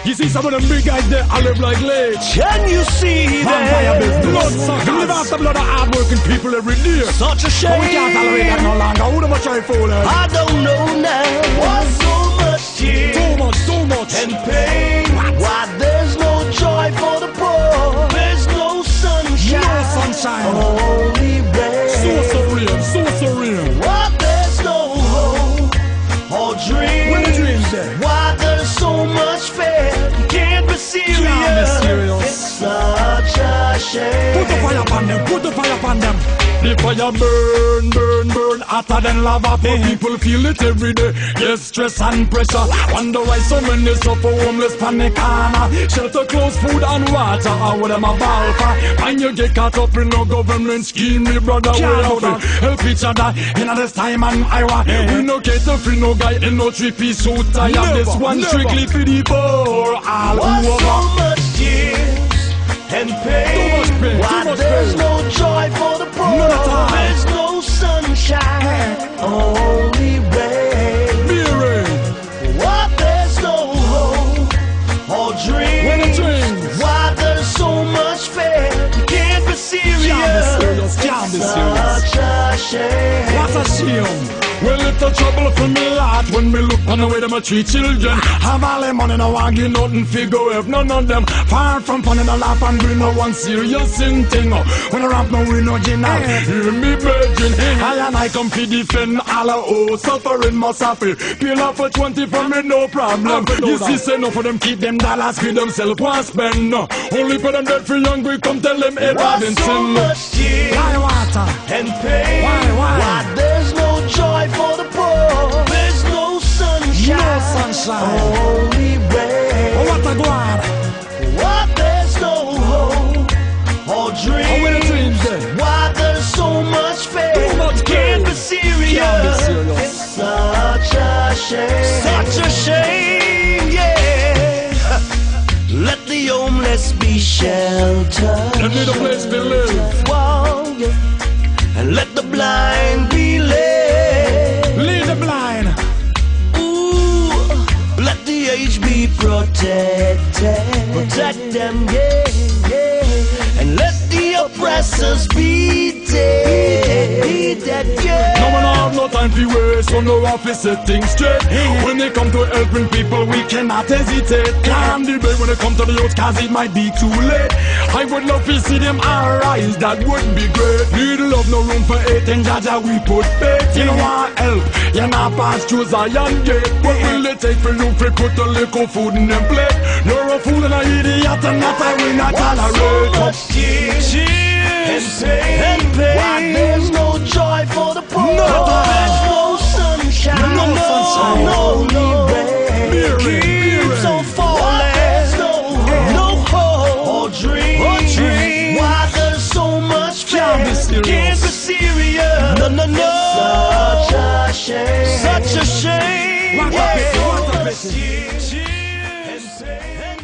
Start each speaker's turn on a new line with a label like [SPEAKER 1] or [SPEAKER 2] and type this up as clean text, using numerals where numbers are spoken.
[SPEAKER 1] You see some of them big guys there, I live like late.
[SPEAKER 2] Can you see
[SPEAKER 1] Vampire
[SPEAKER 2] that?
[SPEAKER 1] business. We live after blood of hard-working people every day.
[SPEAKER 2] Such a
[SPEAKER 1] But
[SPEAKER 2] shame.
[SPEAKER 1] we can't tolerate that no longer. Who them a try fool us?
[SPEAKER 2] I don't know now. Why so much tears
[SPEAKER 1] So much.
[SPEAKER 2] and pain? Why there's no joy for the poor? There's no sunshine.
[SPEAKER 1] No sunshine.
[SPEAKER 2] Only rain.
[SPEAKER 1] So surreal.
[SPEAKER 2] Why there's no hope or dreams?
[SPEAKER 1] Where the dreams there?
[SPEAKER 2] Why there's so much fear? You can't be serious.
[SPEAKER 1] Can't be serious.
[SPEAKER 2] It's such a shame.
[SPEAKER 1] Put the fire upon them, put the fire upon them. The fire burn, burn, burn, hotter than lava. But people feel it every day. Yes, stress and pressure. Wonder why so many suffer homeless panic corner. Shelter, clothes, food and water. How would them a ball for? When you get caught up in no government scheme, me brother, we have to help each other. In this time and Iowa, we no cater for no guy in no three-piece suit. I have this one strictly for the poor. All
[SPEAKER 2] Why so
[SPEAKER 1] over.
[SPEAKER 2] much tears and pain?
[SPEAKER 1] Too much pain,
[SPEAKER 2] Why
[SPEAKER 1] too much
[SPEAKER 2] there's
[SPEAKER 1] pain.
[SPEAKER 2] no joy for the poor?
[SPEAKER 1] None at all.
[SPEAKER 2] There's no sunshine, only rain.
[SPEAKER 1] Be rain.
[SPEAKER 2] Why there's no hope or
[SPEAKER 1] When the
[SPEAKER 2] dreams?
[SPEAKER 1] dreams.
[SPEAKER 2] Why there's so much fear? You can't be serious.
[SPEAKER 1] Can't be serious.
[SPEAKER 2] Such a shame.
[SPEAKER 1] What a shame. Well, it's a trouble for me lot when me look on the way them a treat children. Have all them money, no want give nothing figure if none of them far from fun in a laugh and bring no one serious in thing. When I rap no we no general, hear me virgin. I and I come to defend all of oh suffering must suffer. Peel off for 20 from me no problem. You see say no for them keep them dollars for themselves want spend. No. Only for them dead for young we come tell them ever
[SPEAKER 2] Why
[SPEAKER 1] been
[SPEAKER 2] so
[SPEAKER 1] sin.
[SPEAKER 2] much tears
[SPEAKER 1] Why water?
[SPEAKER 2] and pain?
[SPEAKER 1] Why?
[SPEAKER 2] There's no joy for the poor? There's no sunshine.
[SPEAKER 1] No sunshine.
[SPEAKER 2] Only rain.
[SPEAKER 1] Oh, what a guard.
[SPEAKER 2] Why there's no hope or dreams?
[SPEAKER 1] Oh, where the dreams there?
[SPEAKER 2] Why there's so much fear?
[SPEAKER 1] Too much
[SPEAKER 2] Can't
[SPEAKER 1] pain.
[SPEAKER 2] be serious.
[SPEAKER 1] Can't be serious.
[SPEAKER 2] It's such a shame. Such a shame, yeah. Let the homeless be sheltered.
[SPEAKER 1] They need a place to live.
[SPEAKER 2] Wow, yeah. And let the blind be led.
[SPEAKER 1] Lead the blind.
[SPEAKER 2] Ooh, let the aged be protected. Protect them, yeah, yeah. And let the oppressors be dead. Be dead, yeah.
[SPEAKER 1] No one have no time for waste, so no office set things straight. When they come to helping people, we cannot hesitate. Can't debate when it come to the youth, cause it might be too late. I would love to see them arise, that would be great. Need love, no room for hate, and Jaja we put faith. You know want help, you not pass through Zion gate. What will it take for you to put a little food in them plate? You're a fool and an idiot, and that I will not tolerate.
[SPEAKER 2] Tears and pain. Why there's no joy for the poor? There's no sunshine.
[SPEAKER 1] No sunshine.
[SPEAKER 2] No rain. Keeps on falling. No hope or dreams. Why there's so much fear?
[SPEAKER 1] Can't be serious.
[SPEAKER 2] Can't be serious. No. Such a shame. Such a shame.
[SPEAKER 1] What a pity, what a pity.
[SPEAKER 2] Tears and pain.